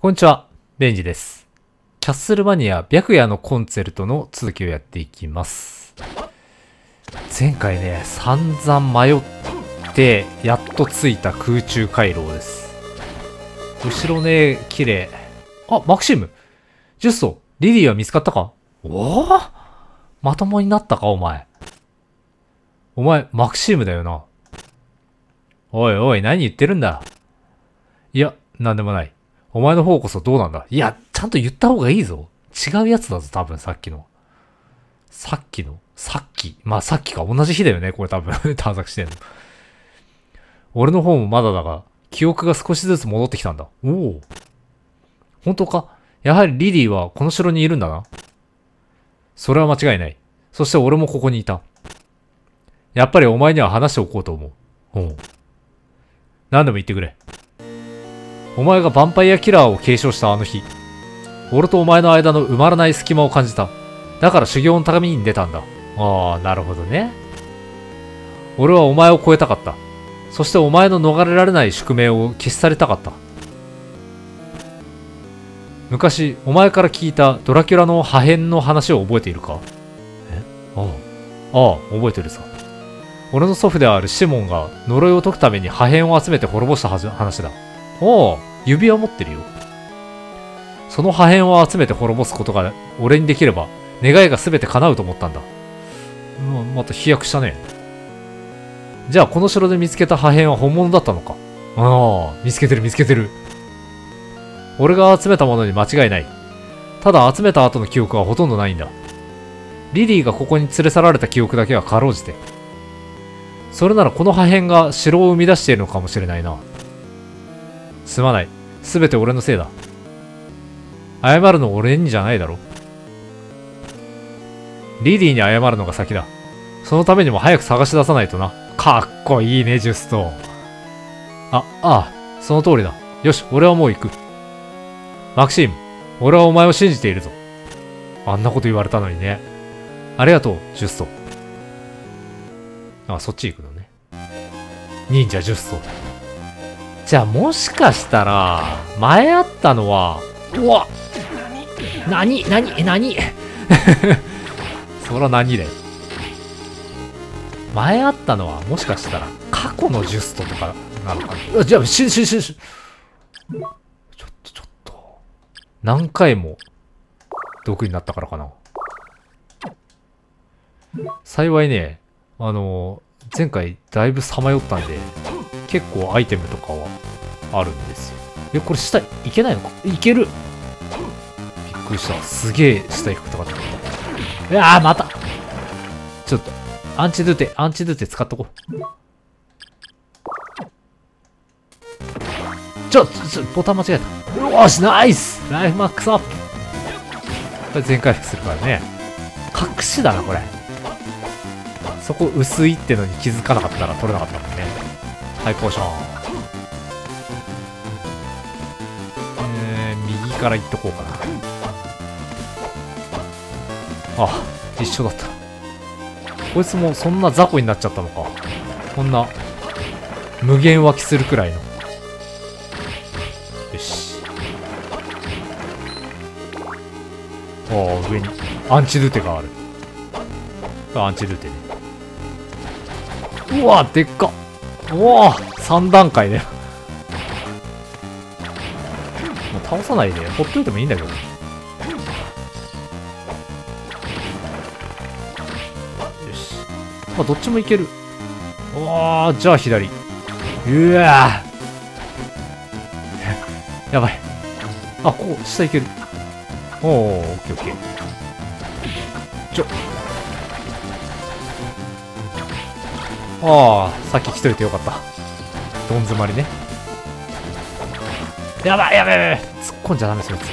こんにちは、ベンジです。キャッスルマニア白夜のコンチェルトの続きをやっていきます。前回ね、散々迷って、やっと着いた空中回廊です。後ろね、綺麗。あ、マクシムジュストリリーは見つかったか？おお、まともになったか、お前。お前、マクシムだよな。おいおい、何言ってるんだ。いや、なんでもない。お前の方こそどうなんだ。いや、ちゃんと言った方がいいぞ。違うやつだぞ、多分さっきの。さっきまあさっきか。同じ日だよね、これ多分。探索してんの。俺の方もまだだが、記憶が少しずつ戻ってきたんだ。おお。本当か？やはりリリーはこの城にいるんだな。それは間違いない。そして俺もここにいた。やっぱりお前には話しておこうと思う。おう。何でも言ってくれ。お前がヴァンパイアキラーを継承したあの日、俺とお前の間の埋まらない隙間を感じた。だから修行のために出たんだ。ああ、なるほどね。俺はお前を超えたかった。そしてお前の逃れられない宿命を消し去りたかった。昔、お前から聞いたドラキュラの破片の話を覚えているか？ああ、覚えてるさ。俺の祖父であるシモンが呪いを解くために破片を集めて滅ぼした話だ。おお、指輪持ってるよ。その破片を集めて滅ぼすことが俺にできれば、願いが全て叶うと思ったんだ。また飛躍したね。じゃあこの城で見つけた破片は本物だったのか？ああ、見つけてる。俺が集めたものに間違いない。ただ集めた後の記憶はほとんどないんだ。リリーがここに連れ去られた記憶だけはかろうじて。それならこの破片が城を生み出しているのかもしれないな。すまない。すべて俺のせいだ。謝るの俺にじゃないだろ。リリーに謝るのが先だ。そのためにも早く探し出さないとな。かっこいいね、ジュスト。ああ、その通りだ。よし、俺はもう行く。マクシーム、俺はお前を信じているぞ。あんなこと言われたのにね。ありがとう、ジュスト。あ、そっち行くのね。忍者ジュスト。じゃあもしかしたら、前あったのは、うわ何そら何だよ。前あったのは、もしかしたら、過去のジュストとかなのかな。じゃあ、ちょっと。何回も、毒になったからかな。幸いね、前回だいぶさまよったんで、結構アイテムとかはあるんですよ。これ下いけないのか？いける！びっくりした。すげえ下行くとかだった。いやー、またちょっと、アンチドゥテ使っとこう。ボタン間違えた。よーし、ナイス！ライフマックスアップ！これ全回復するからね。隠しだな、これ。そこ薄いってのに気づかなかったら取れなかったもんね。はい、ポーション。右から行っとこうかな。あ、一緒だった。こいつもそんな雑魚になっちゃったのか。こんな、無限湧きするくらいの。よし。上に、アンチドゥテがある。アンチドゥテね。うわ、でっか。おお、3段階ね。もう倒さないでほっといてもいいんだけど。よし。まあ、どっちもいける。おー、じゃあ左。うわーやばい。あ、ここ、下いける。おー、オッケーオッケー。ああ、さっき来といてよかった。どん詰まりね。やばい。突っ込んじゃダメ、そいつ。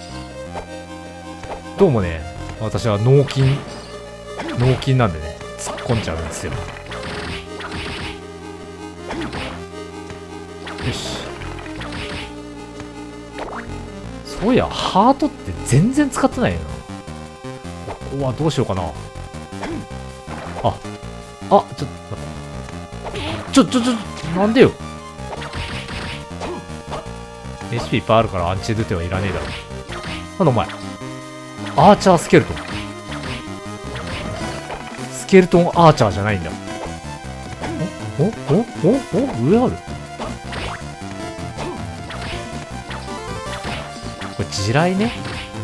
どうもね、私は脳筋なんでね、突っ込んじゃうんですよ。よし。そういや、ハートって全然使ってないよな。ここはどうしようかな。ちょっと、なんでよ。 HP いっぱいあるからアンチドゥテはいらねえだろ。なんだお前。アーチャースケルトン。スケルトンアーチャーじゃないんだ。お上ある。これ地雷ね。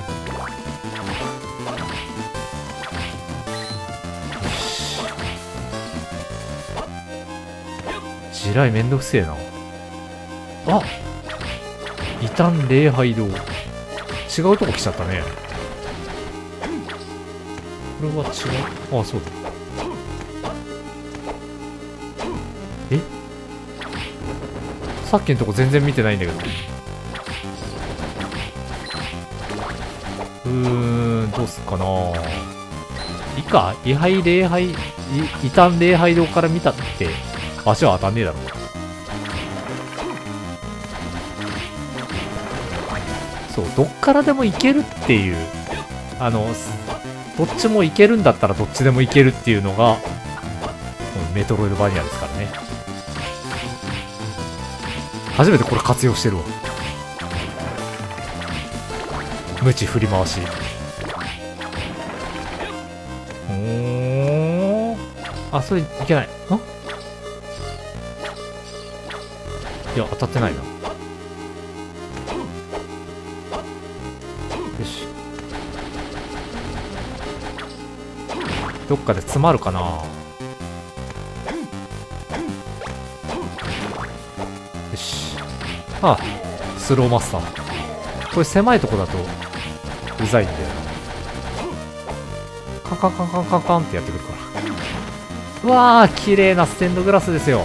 地雷めんどくせえな。あ、異端礼拝堂。違うとこ来ちゃったね。これは違う。あ、そうだ。え、さっきのとこ全然見てないんだけど。どうすっかな。いいか、異端礼拝堂から見たって足は当たんねえだろ。そう、どっからでも行けるっていう、どっちも行けるんだったらどっちでも行けるっていうのがメトロイドバニアですからね。初めてこれ活用してるわ。無知振り回し。あ、それいけない。いや、当たってないな。よし。どっかで詰まるかな。よし。あ、スローマスター。これ狭いとこだとうざいんだよな。カンカンカンカンカンカンってやってくるから。うわー、綺麗なステンドグラスですよ。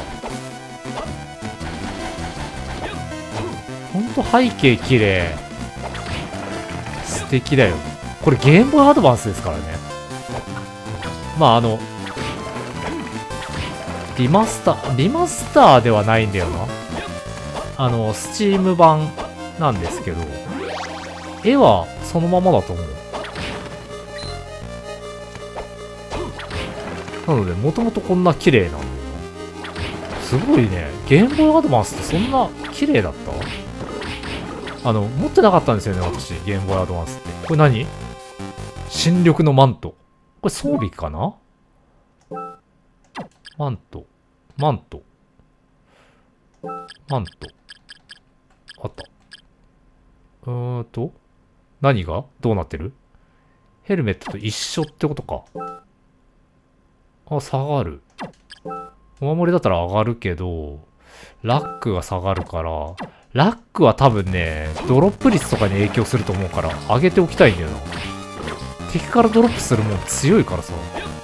ほんと背景綺麗。素敵だよ。これゲームボーイアドバンスですからね。まあリマスターではないんだよな。スチーム版なんですけど、絵はそのままだと思う。なので、もともとこんな綺麗なんだよな。すごいね。ゲームボーイアドバンスってそんな綺麗だった？持ってなかったんですよね、私。ゲームボーイアドバンスって。これ何？新緑のマント。これ装備かな？マント。あった。何がどうなってる？ヘルメットと一緒ってことか。あ、下がる。お守りだったら上がるけど、ラックが下がるから、ラックは多分ね、ドロップ率とかに影響すると思うから、上げておきたいんだよな。敵からドロップするもん強いからさ。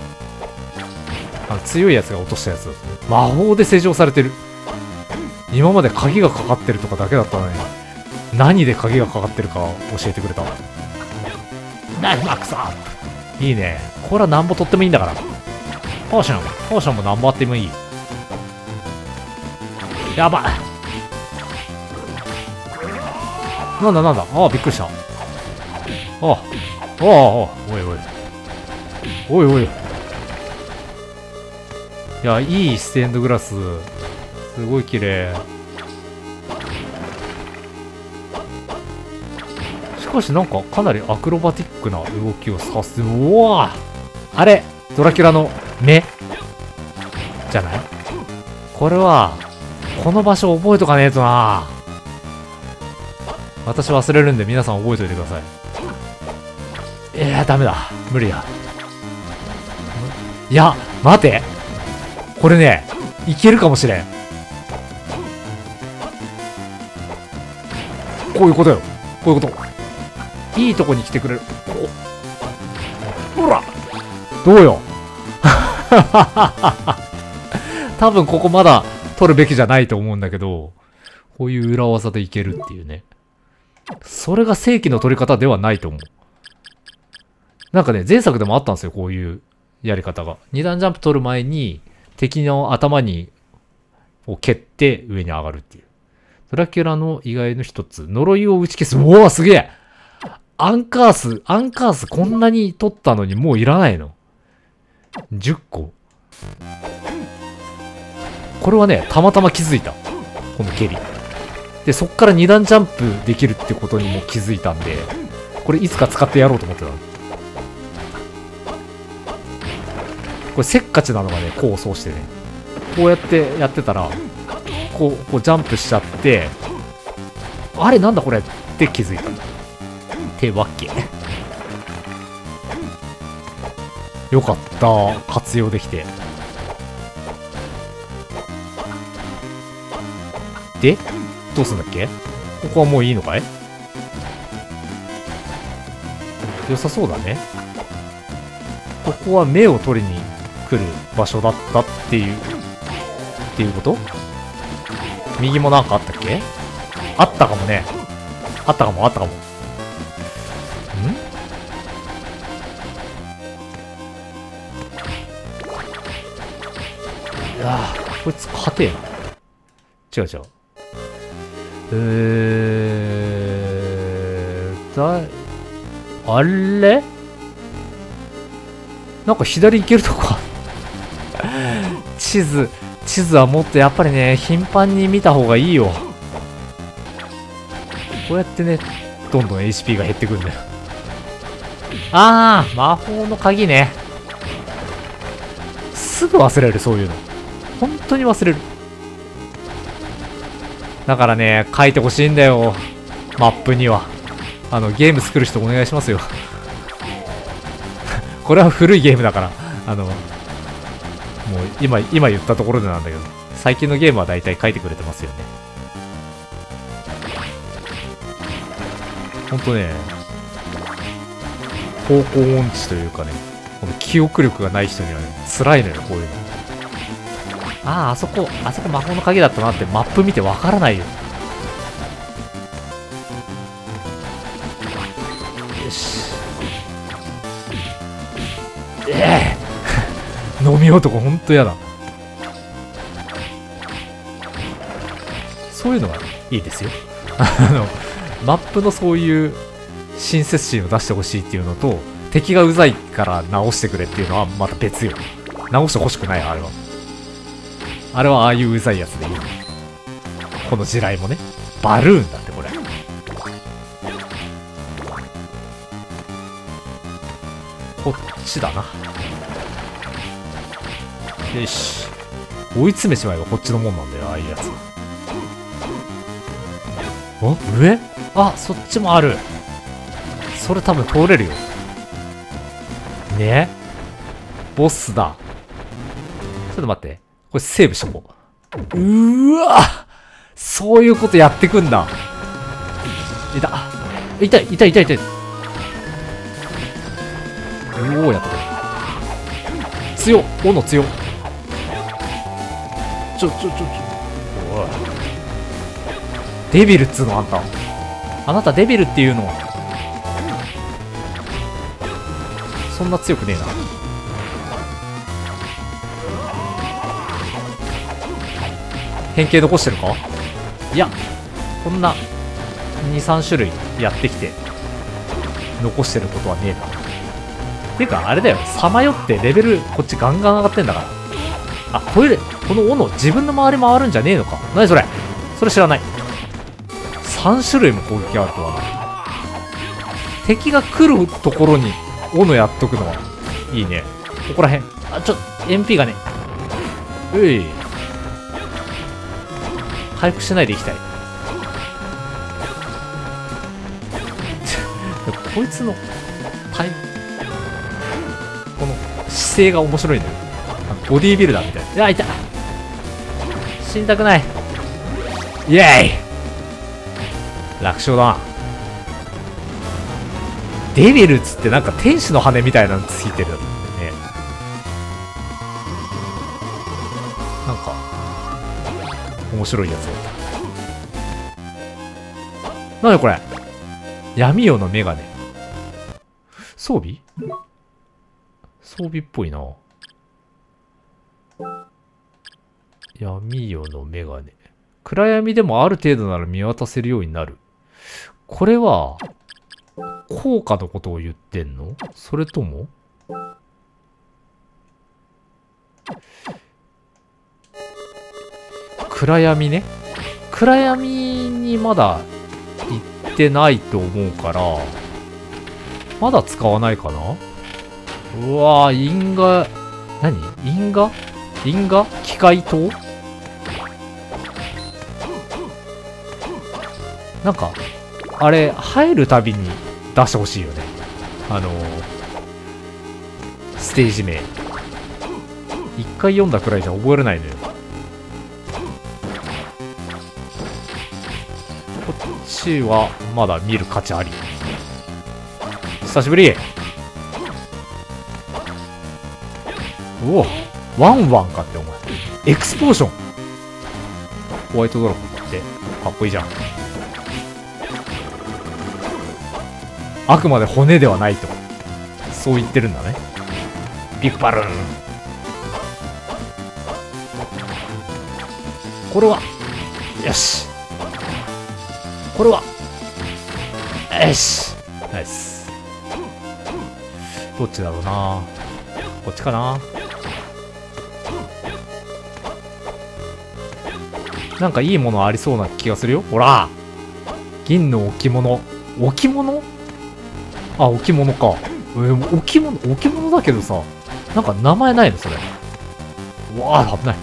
強いやつが落としたやつ。魔法で施錠されてる。今まで鍵がかかってるとかだけだったのに、何で鍵がかかってるか教えてくれた。ナイフマックスアップ。いいね。これはなんぼ取ってもいいんだから。ポーションもなんぼあってもいい。やばい。なんだ。ああ、びっくりした。おい。いや、いいステンドグラス。すごい綺麗。しかしなんかかなりアクロバティックな動きをさせて、うわあれドラキュラの目じゃない？これは、この場所覚えとかねえとな。私忘れるんで皆さん覚えといてください。ダメだ。無理だ。いや、待て。これね、いけるかもしれん。こういうことよ。こういうこと。いいとこに来てくれる。ほらどうよ多分ここまだ取るべきじゃないと思うんだけど、こういう裏技でいけるっていうね。それが正規の取り方ではないと思う。なんかね、前作でもあったんですよ、こういうやり方が。二段ジャンプ取る前に、敵の頭に、を蹴って上に上がるっていう。ドラキュラの意外の一つ、呪いを打ち消す。うわ、すげえ！アンカースこんなに取ったのにもういらないの？ 10 個。これはね、たまたま気づいた。この蹴り。 で、そっから2段ジャンプできるってことにも気づいたんで、これいつか使ってやろうと思ってた。これせっかちなのがね、功を奏してね。こうやってやってたら、こうジャンプしちゃって、あれなんだこれって気づいた。ってわけ。よかった。活用できて。で、どうすんだっけ？ここはもういいのかい？良さそうだね。ここは目を取りに来る場所だったっていうこと？右もなんかあったっけ？あったかもね。あったかも。いやー、こいつ勝てえな。違う。あれ？なんか左行けるとこ地図はもっとやっぱりね、頻繁に見た方がいいよ。こうやってね、どんどん HP が減ってくんだよ。あー、魔法の鍵ね。すぐ忘れる、そういうの。本当に忘れる。だからね、書いてほしいんだよ。マップには。ゲーム作る人お願いしますよ。これは古いゲームだから、もう今言ったところでなんだけど、最近のゲームは大体書いてくれてますよね。ほんとね、方向音痴というかね、この記憶力がない人にはね、辛いのよ、こういうの。あそこ魔法の鍵だったなってマップ見てわからないよ。よし。飲み男ほんとやだ。そういうのはいいですよ。マップのそういう親切心を出してほしいっていうのと、敵がうざいから直してくれっていうのはまた別よ。直してほしくない、あれは。あれはああいううざいやつでいい。この地雷もね。バルーンだってこれ。こっちだな。よし。追い詰めちまえばこっちのもんなんだよ、ああいうやつ。あ、上？あ、そっちもある。それ多分通れるよ。ね？ボスだ。ちょっと待って。これセーブしとこう。わ！そういうことやってくんだ。痛い。うおー、やったこれ。強っ。斧強っ。おい。デビルっつうのあんた。あなたデビルっていうの。そんな強くねえな。変形残してるか？いや、こんな2、3種類やってきて残してることはねえな。ていうかあれだよ、さまよってレベルこっちガンガン上がってんだから。あ、この斧自分の周り回るんじゃねえのか。なにそれ？それ知らない。3種類も攻撃あるとはな。敵が来るところに斧やっとくのはいいね。ここらへん。MP がね。回復しないでいきたい。こいつのこの姿勢が面白いんだよ。ボディービルダーみたいな。いや、痛い。死にたくない。イエーイ！楽勝だな。デビルっつってなんか天使の羽みたいなのついてるんだよね。なんか面白いやつだった。なにこれ？闇夜のメガネ。装備っぽいな。闇夜のメガネ。暗闇でもある程度なら見渡せるようになる。これは効果のことを言ってんの？それとも暗闇ね。 暗闇にまだ行ってないと思うから、まだ使わないかな。うわー、因果、何因果機械灯なんか、あれ、入るたびに出してほしいよね。ステージ名。一回読んだくらいじゃ覚えれないのよ。こっちはまだ見る価値あり。久しぶり。おお、ワンワンかってお前。エクスポーション。ホワイトドラゴンってかっこいいじゃん。あくまで骨ではないと。そう言ってるんだね。ビッグバルーン。これは、よし。これは、よし。ナイス。どっちだろうな。こっちかな。なんかいいものありそうな気がするよ。ほら、銀の置物。置物？あ、置物か。置物だけどさ、なんか名前ないのそれ。うわあ、危ない。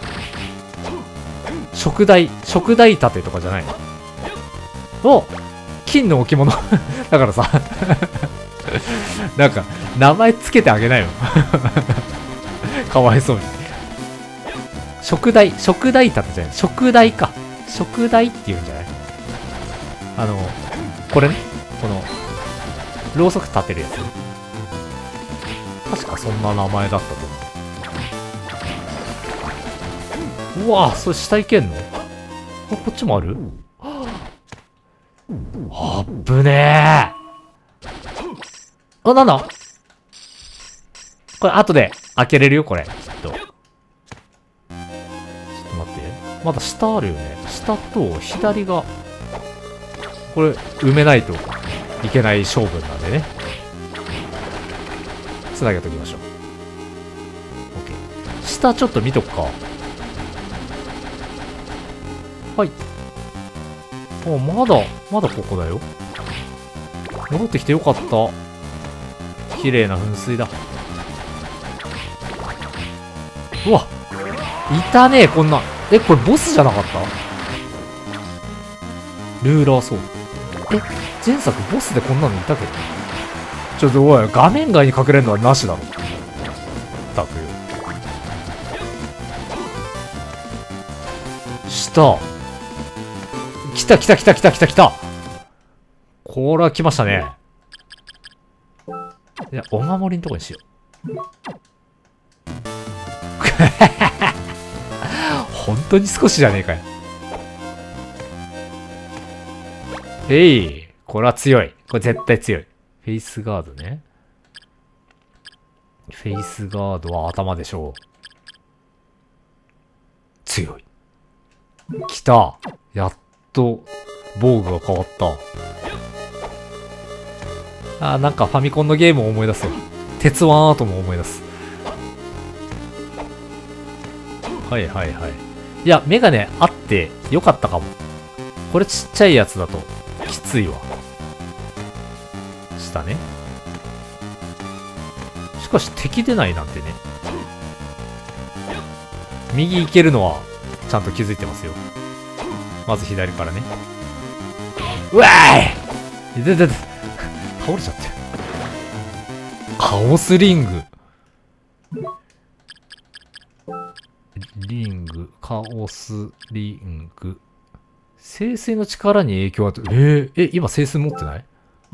食台立てとかじゃないの。お、金の置物。だからさ、なんか、名前つけてあげないの。かわいそうに。食台立てじゃない。食台か。食台って言うんじゃない？これね。この、ろうそく立てるやつ。確かそんな名前だったと思う。うわぁ、それ下行けんの？あ、こっちもある？あっぶねー。あ、なんだ？これ後で開けれるよ、これ。きっと。ちょっと待って。まだ下あるよね。下と左が、これ埋めないといけない勝負なんでね。つなげときましょう。OK。下ちょっと見とくか。はい。あ、まだここだよ。戻ってきてよかった。綺麗な噴水だ。うわ、いたね、こんな。え、これボスじゃなかった？ルーラーソード。え、前作ボスでこんなのいたけど。ちょっとおい、画面外に隠れるのはなしだろ。ったくよ。下。来た。これは来ましたね。いや、お守りのとこにしよう。本当に少しじゃねえかよ。これは強い。これ絶対強い。フェイスガードね。フェイスガードは頭でしょう。強い。来た。やっと、防具が変わった。なんかファミコンのゲームを思い出すよ。鉄腕アートも思い出す。はい。いや、メガネあってよかったかも。これちっちゃいやつだときついわ。下ね。しかし敵出ないなんてね。右行けるのはちゃんと気づいてますよ。まず左からね。うわーい！倒れちゃってる。カオスリング。カオスリング。聖水の力に影響がある。今聖水持ってない？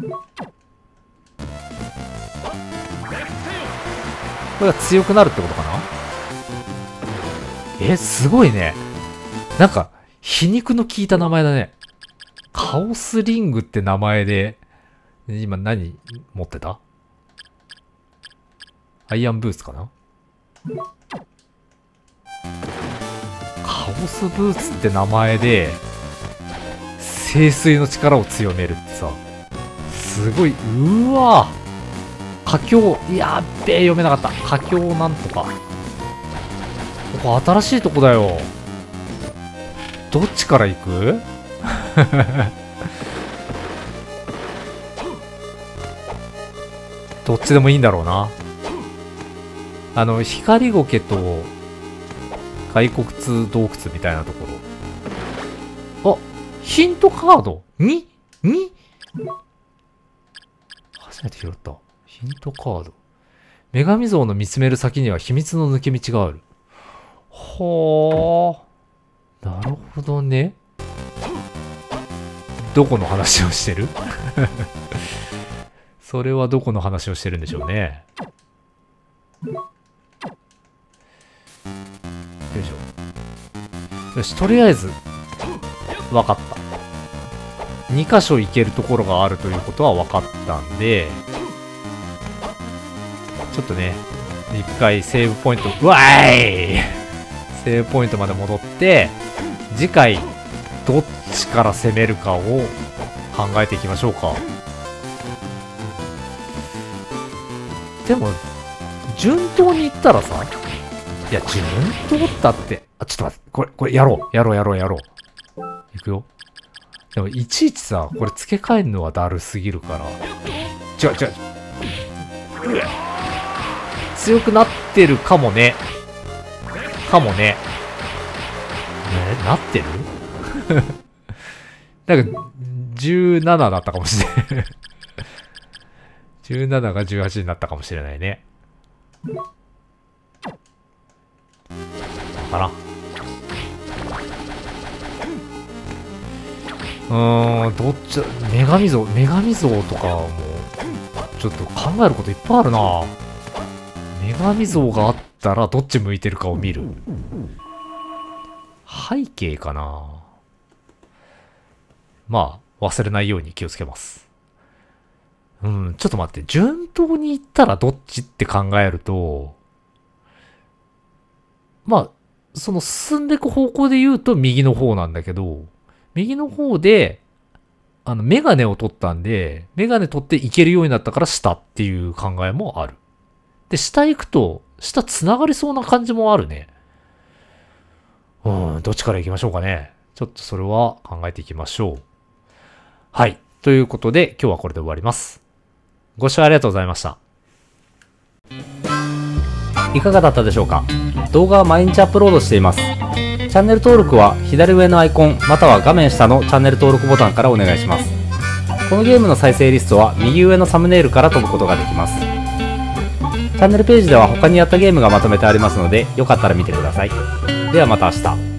これが強くなるってことかな？すごいね。なんか、皮肉の効いた名前だね。カオスリングって名前で、今何持ってた？アイアンブーツかな？カオスブーツって名前で、聖水の力を強めるってさ、すごい、うわぁ。佳境、やっべえ、読めなかった。佳境なんとか。ここ新しいとこだよ。 どっちから行く？どっちでもいいんだろうな。光苔と骸骨洞窟みたいなところ。あ、ヒントカード 2？ 2？ 初めて拾った。ヒントカード。女神像の見つめる先には秘密の抜け道がある。はあ。なるほどね。どこの話をしてる？それはどこの話をしてるんでしょうね。よいしょ。よし、とりあえず、わかった。2箇所行けるところがあるということは分かったんで、ちょっとね、一回セーブポイント、うわーいセーブポイントまで戻って、次回、どっちから攻めるかを考えていきましょうか。でも、順当に行ったらさ、いや、順当だって、あ、ちょっと待って、これやろう。行くよ。でも、いちいちさ、これ付け替えるのはだるすぎるから。違う。強くなってるかもね。なってるなんか、17だったかもしれない。17が18になったかもしれないね。かな。どっち、女神像とかも、ちょっと考えることいっぱいあるな。女神像があったらどっち向いてるかを見る。背景かな。まあ、忘れないように気をつけます。ちょっと待って。順当に行ったらどっちって考えると、まあ、その進んでいく方向で言うと右の方なんだけど、右の方で、メガネを取ったんで、メガネ取って行けるようになったから下っていう考えもある。で、下行くと、下繋がりそうな感じもあるね。どっちから行きましょうかね。ちょっとそれは考えていきましょう。はい。ということで、今日はこれで終わります。ご視聴ありがとうございました。いかがだったでしょうか。動画は毎日アップロードしています。チャンネル登録は左上のアイコンまたは画面下のチャンネル登録ボタンからお願いします。このゲームの再生リストは右上のサムネイルから飛ぶことができます。チャンネルページでは他にやったゲームがまとめてありますので、よかったら見てください。ではまた明日。